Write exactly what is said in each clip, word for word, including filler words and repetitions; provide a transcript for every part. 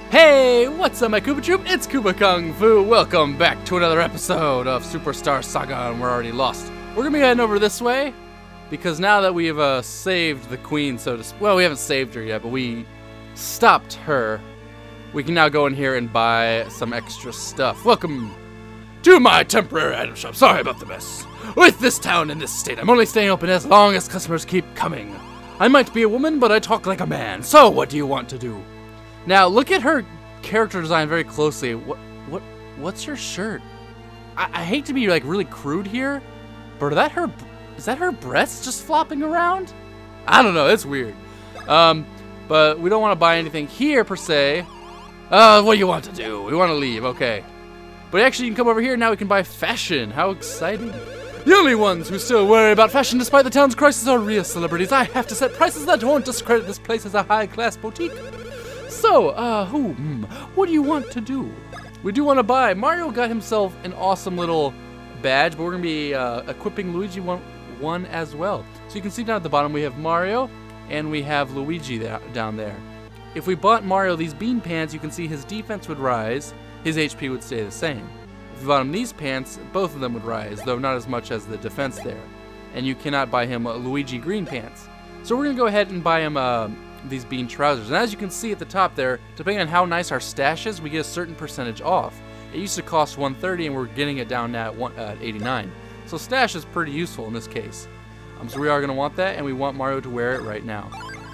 Hey, what's up my Koopa Troop? It's Koopa Kung Fu. Welcome back to another episode of Superstar Saga and We're Already Lost. We're gonna be heading over this way because now that we've uh, saved the queen, so to speak, well, we haven't saved her yet, but we stopped her. We can now go in here and buy some extra stuff. Welcome to my temporary item shop. Sorry about the mess. With this town in this state, I'm only staying open as long as customers keep coming. I might be a woman, but I talk like a man. So what do you want to do? Now, look at her character design very closely. What, what, what's her shirt? I, I hate to be like really crude here, but are that her? Is that her breasts just flopping around? I don't know. It's weird. Um, but we don't want to buy anything here per se. Uh, what do you want to do? We want to leave. Okay. But actually, you can come over here now. We can buy fashion. How exciting! The only ones who still worry about fashion despite the town's crisis are real celebrities. I have to set prices that won't discredit this place as a high-class boutique. So, uh, who, hmm, what do you want to do? We do want to buy. Mario got himself an awesome little badge, but we're going to be uh, equipping Luigi one, one as well. So you can see down at the bottom we have Mario and we have Luigi there, down there. If we bought Mario these bean pants, you can see his defense would rise, his H P would stay the same. If we bought him these pants, both of them would rise, though not as much as the defense there. And you cannot buy him uh, Luigi green pants. So we're going to go ahead and buy him uh, these bean trousers. And as you can see at the top there, depending on how nice our stash is, we get a certain percentage off. It used to cost one thirty and we're getting it down now at, one, uh, at eighty-nine. So stash is pretty useful in this case. Um, so we are going to want that, and we want Mario to wear it right now.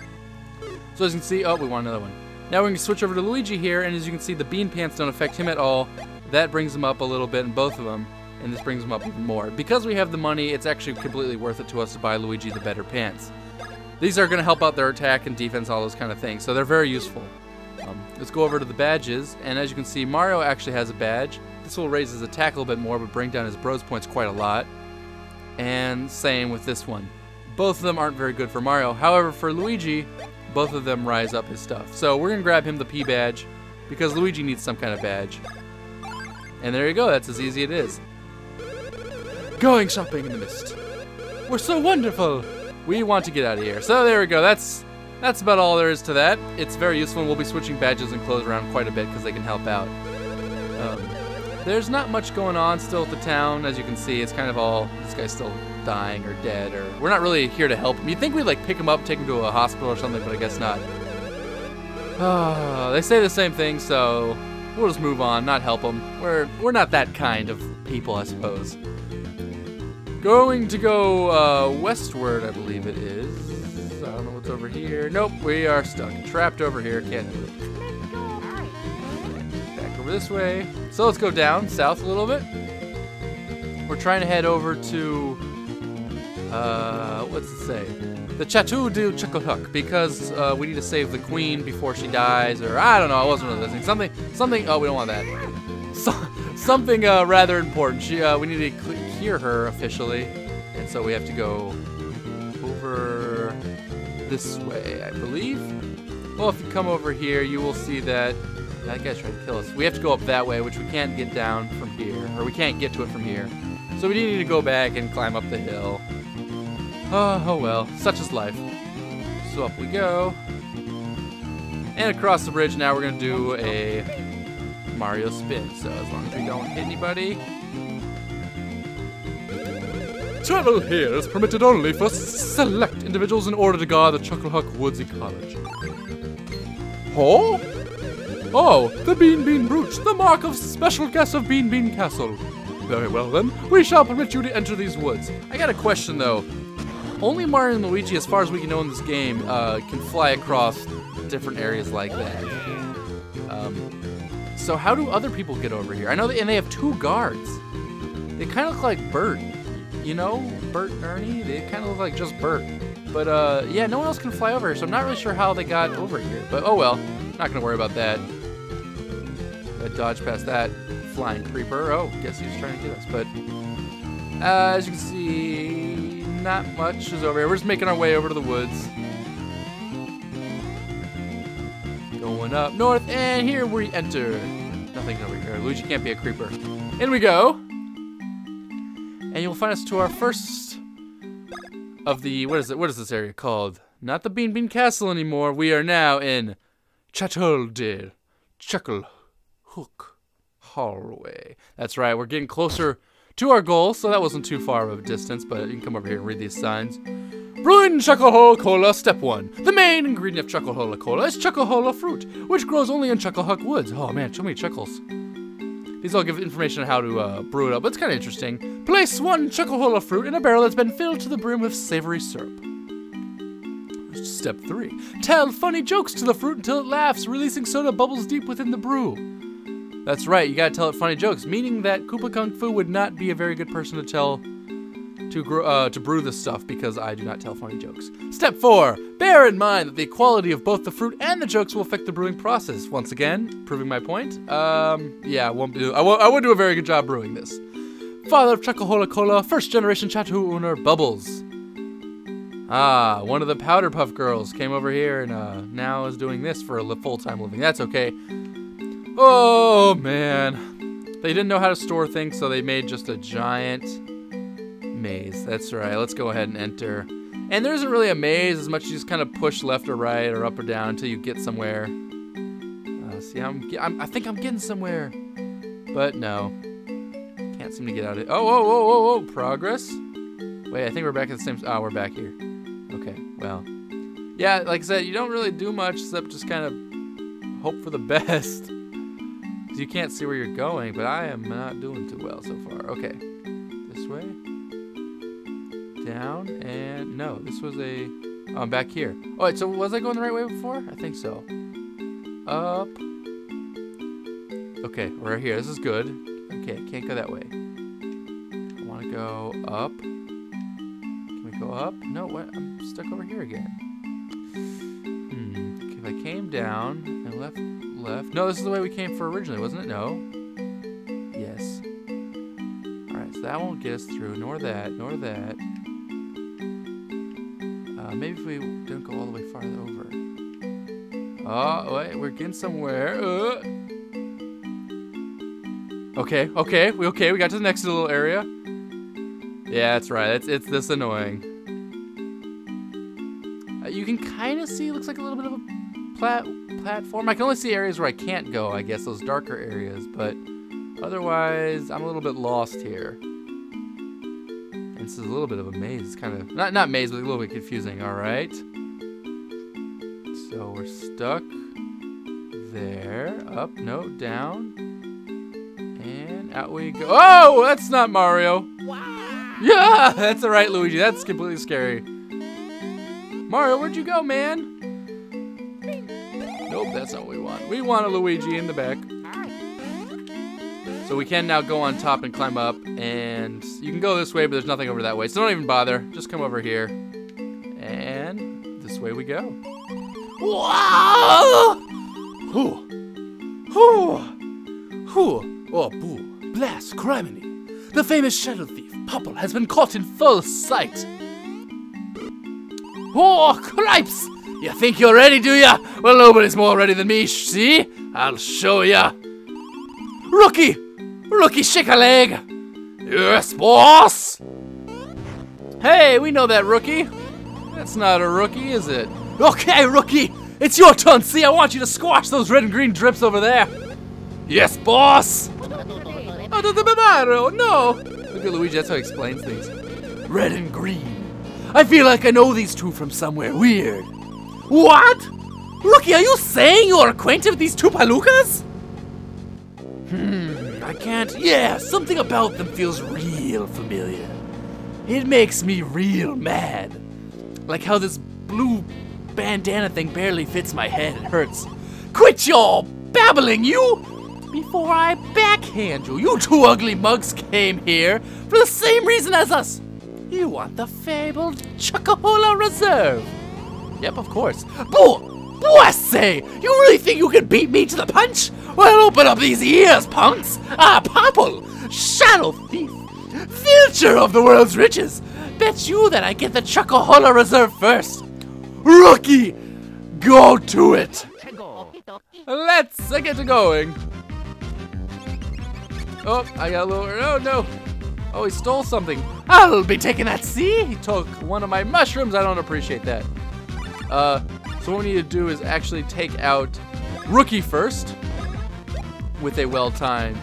So as you can see, oh, we want another one. Now we're going to switch over to Luigi here, and as you can see, the bean pants don't affect him at all. That brings him up a little bit in both of them, and this brings him up even more. Because we have the money, it's actually completely worth it to us to buy Luigi the better pants. These are going to help out their attack and defense, all those kind of things, so they're very useful. Um, let's go over to the badges, and as you can see, Mario actually has a badge. This will raise his attack a little bit more, but bring down his bros points quite a lot. And same with this one. Both of them aren't very good for Mario. However, for Luigi, both of them rise up his stuff. So we're going to grab him the P badge, because Luigi needs some kind of badge. And there you go, that's as easy as it is. Going shopping in the mist. We're so wonderful! We want to get out of here. So there we go. That's that's about all there is to that. It's very useful, and we'll be switching badges and clothes around quite a bit because they can help out. Um, there's not much going on still at the town. As you can see, it's kind of all, this guy's still dying or dead, or we're not really here to help him. You'd think we'd like pick him up, take him to a hospital or something, but I guess not. Uh, they say the same thing, so we'll just move on, not help him. We're, we're not that kind of people, I suppose. Going to go uh, westward, I believe it is. I don't know what's over here. Nope, we are stuck. Trapped over here. Can't do it. Back over this way. So let's go down, south a little bit. We're trying to head over to, uh, what's it say? The Chateau de Chucklehuck, because uh, we need to save the queen before she dies, or I don't know, I wasn't really listening. Something, something, oh, we don't want that. So, something uh, rather important. She, uh, we need to cure her officially, and so we have to go over this way, I believe. Well, if you come over here, you will see that that guy's trying to kill us. We have to go up that way, which we can't get down from here, or we can't get to it from here. So we do need to go back and climb up the hill. Oh, oh well, such is life. So up we go, and across the bridge. Now we're gonna do a Mario spin, so as long as we don't hit anybody. Travel here is permitted only for select individuals in order to guard the Chucklehuck Woodsy College. Oh? Oh, the Bean Bean Brooch, the mark of special guest of Bean Bean Castle. Very well then, we shall permit you to enter these woods. I got a question though. Only Mario and Luigi, as far as we can know in this game, uh, can fly across different areas like that. Um, So how do other people get over here? I know, they, and they have two guards. They kind of look like Bert, you know? Bert and Ernie, they kind of look like just Bert. But uh, yeah, no one else can fly over here, so I'm not really sure how they got over here. But oh well, not gonna worry about that. I dodge past that flying creeper. Oh, guess he was trying to get us. But uh, as you can see, not much is over here. We're just making our way over to the woods. Going up north, and here we enter. Nothing over here. Luigi can't be a creeper. In we go. And you'll find us to our first of the, what is it? What is this area called? Not the Bean Bean Castle anymore. We are now in Chateau de Chuckle Hook Hallway. That's right, we're getting closer to our goal, so that wasn't too far of a distance, but you can come over here and read these signs. Brewing Chucklehola Cola, step one. The main ingredient of Chucklehola Cola is Chucklehola fruit, which grows only in Chucklehuck Woods. Oh man, so many chuckles. These all give information on how to uh, brew it up, but it's kind of interesting. Place one Chucklehola fruit in a barrel that's been filled to the brim with savory syrup. Step three. Tell funny jokes to the fruit until it laughs, releasing soda bubbles deep within the brew. That's right, you gotta tell it funny jokes, meaning that Koopa Kung Fu would not be a very good person to tell, to, grow, uh, to brew this stuff, because I do not tell funny jokes. Step four. Bear in mind that the quality of both the fruit and the jokes will affect the brewing process. Once again, proving my point. Um, yeah, I won't do, I won't, I won't do a very good job brewing this. Father of Chucklehola Cola, first generation Chatu owner, Bubbles. Ah, one of the Powder Puff Girls came over here and uh, now is doing this for a full-time living. That's okay. Oh, man. They didn't know how to store things, so they made just a giant maze. That's right. Let's go ahead and enter. And there isn't really a maze as much as you just kind of push left or right or up or down until you get somewhere. Uh, see, I'm, I'm, I think I'm getting somewhere. But no. Can't seem to get out of it. Oh, whoa, whoa, whoa, whoa. Progress? Wait, I think we're back at the same... Oh, we're back here. Okay, well. Yeah, like I said, you don't really do much except just kind of hope for the best. Because you can't see where you're going, but I am not doing too well so far. Okay. This way. Down, and... No, this was a... Oh, I'm back here. Oh, wait, so was I going the right way before? I think so. Up. Okay, we're here. This is good. Okay, I can't go that way. I want to go up. Go up? No, what? I'm stuck over here again. Hmm. Okay, if I came down and left, left. No, this is the way we came for originally, wasn't it? No. Yes. Alright, so that won't get us through, nor that, nor that. Uh, maybe if we don't go all the way farther over. Oh, wait, we're getting somewhere. Uh. Okay, okay, we okay, we got to the next little area. Yeah, that's right. It's it's this annoying. Uh, you can kind of see. It looks like a little bit of a plat platform. I can only see areas where I can't go. I guess those darker areas, but otherwise, I'm a little bit lost here. And this is a little bit of a maze. It's kind of not not maze, but a little bit confusing. All right. So we're stuck there. Up, no, down, and out we go. Oh, that's not Mario. Wow. Yeah, that's alright, Luigi. That's completely scary. Mario, where'd you go, man? Nope, that's not what we want. We want a Luigi in the back. So we can now go on top and climb up, and you can go this way, but there's nothing over that way. So don't even bother. Just come over here. And this way we go. Whoa! Hoo! Hoo! Hoo! Oh, boo. Blast, criminy. The famous shadow thief, Popple, has been caught in full sight. Oh, cripes! You think you're ready, do ya? Well, nobody's more ready than me, see? I'll show ya. Rookie! Rookie, shake a leg! Yes, boss! Hey, we know that Rookie. That's not a rookie, is it? Okay, Rookie! It's your turn, see? I want you to squash those red and green drips over there. Yes, boss! Oh, the Mario, no! Look at Luigi, that's how he explains things. Red and green. I feel like I know these two from somewhere weird. What? Rookie, are you saying you're acquainted with these two Palookas? Hmm, I can't... Yeah, something about them feels real familiar. It makes me real mad. Like how this blue bandana thing barely fits my head. It hurts. Quit your babbling, you! Before I backhand you. You two ugly mugs came here for the same reason as us. You want the fabled Chucklehola Reserve. Yep, of course. Boo! Boo, I say! You really think you can beat me to the punch? Well, open up these ears, punks. Ah, Popple! Shadow thief! Future of the world's riches! Bet you that I get the Chucklehola Reserve first. Rookie! Go to it! Let's get it going. Oh, I got a little... Oh, no. Oh, he stole something. I'll be taking that, see? He took one of my mushrooms. I don't appreciate that. Uh, so what we need to do is actually take out Rookie first. with a well-timed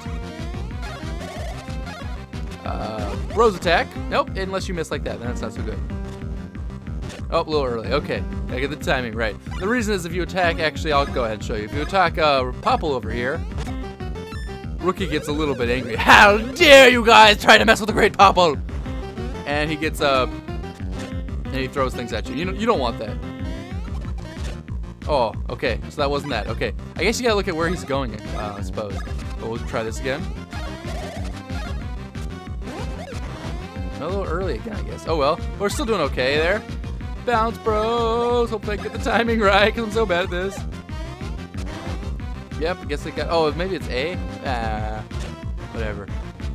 uh, Rose attack. Nope, unless you miss like that, then that's not so good. Oh, a little early. Okay, I get the timing right. The reason is if you attack, actually, I'll go ahead and show you. If you attack uh, Popple over here, Rookie gets a little bit angry. How dare you guys try to mess with the great Popple? And he gets uh, and he throws things at you. You don't, you don't want that. Oh, okay. So that wasn't that. Okay. I guess you gotta look at where he's going, uh, I suppose. But we'll try this again. A little early again, I guess. Oh well. We're still doing okay there. Bounce Bros. Hopefully I get the timing right, because I'm so bad at this. Yep, I guess it got... Oh, maybe it's A? Ah. Whatever.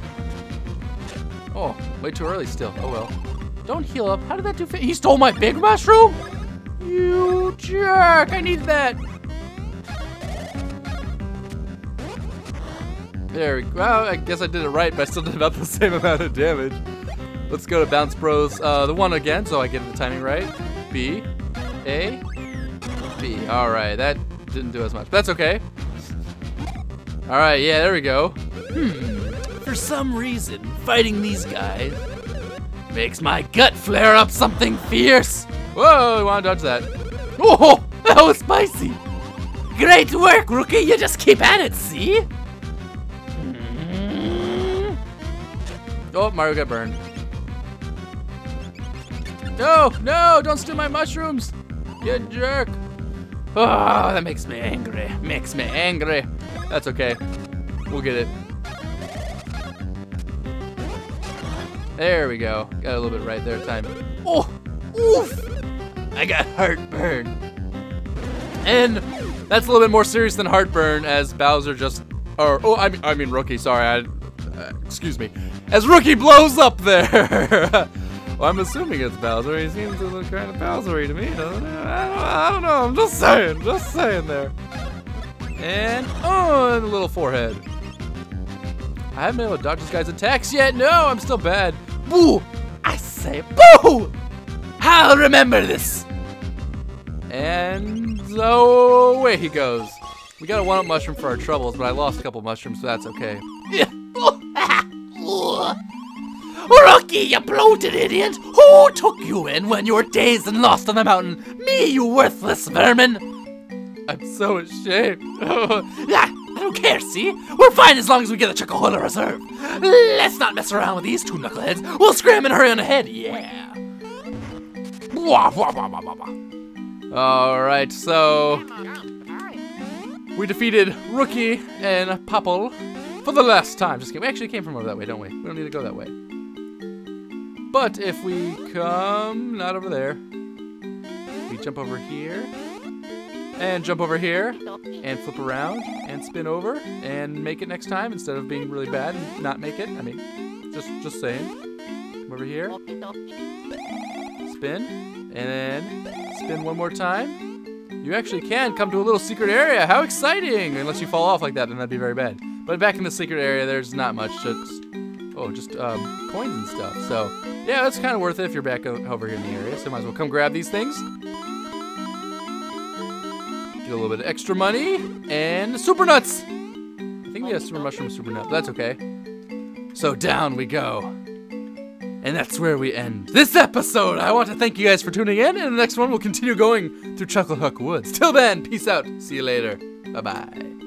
Oh, way too early still. Oh well. Don't heal up. How did that do? He stole my big mushroom? You jerk! I need that! There we go. Well, I guess I did it right, but I still did about the same amount of damage. Let's go to Bounce Bros. Uh, the one again, so I get the timing right. B, A, B. Alright, that didn't do as much. That's okay. Alright, yeah, there we go. Hmm. For some reason, fighting these guys makes my gut flare up something fierce. Whoa, I want to dodge that. Oh, that was spicy. Great work, Rookie. You just keep at it, see? Mm-hmm. Oh, Mario got burned. No, no, don't steal my mushrooms. You jerk. Oh, that makes me angry. Makes me angry. That's okay. We'll get it. There we go. Got a little bit right there time. Oh, oof. I got heartburn. And that's a little bit more serious than heartburn, as Bowser just, or, oh, I mean, I mean Rookie, sorry, I, uh, excuse me. As Rookie blows up there. Well, I'm assuming it's Bowser. He seems to look kind of Bowsery to me, doesn't he? I don't, I don't know, I'm just saying, just saying there. And, oh, and a little forehead. I haven't been able to dodge this guy's attacks yet. No, I'm still bad. Boo! I say boo! I'll remember this. And oh, away he goes. We got a one-up mushroom for our troubles, but I lost a couple mushrooms, so that's okay. Yeah. Rookie, you bloated idiot! Who took you in when you were dazed and lost on the mountain? Me, you worthless vermin! I'm so ashamed. Ah, I don't care, see? We're fine as long as we get the Chocohula Reserve. Let's not mess around with these two knuckleheads. We'll scram and hurry on ahead, yeah. Alright, so we defeated Rookie and Popple for the last time. Just kidding. We actually came from over that way, don't we? We don't need to go that way. But if we come, not over there, we jump over here, and jump over here, and flip around, and spin over, and make it next time instead of being really bad and not make it. I mean, just just saying. Come over here, spin, and then spin one more time. You actually can come to a little secret area. How exciting! Unless you fall off like that, then that'd be very bad. But back in the secret area, there's not much. Just oh, just um, coins and stuff. So yeah, that's kind of worth it if you're back over here in the area. So might as well come grab these things. Get a little bit of extra money and super nuts. I think we have super mushroom, super nut. But that's okay. So down we go. And that's where we end this episode. I want to thank you guys for tuning in, and the next one we'll continue going through Chucklehook Woods. Till then, peace out. See you later. Bye-bye.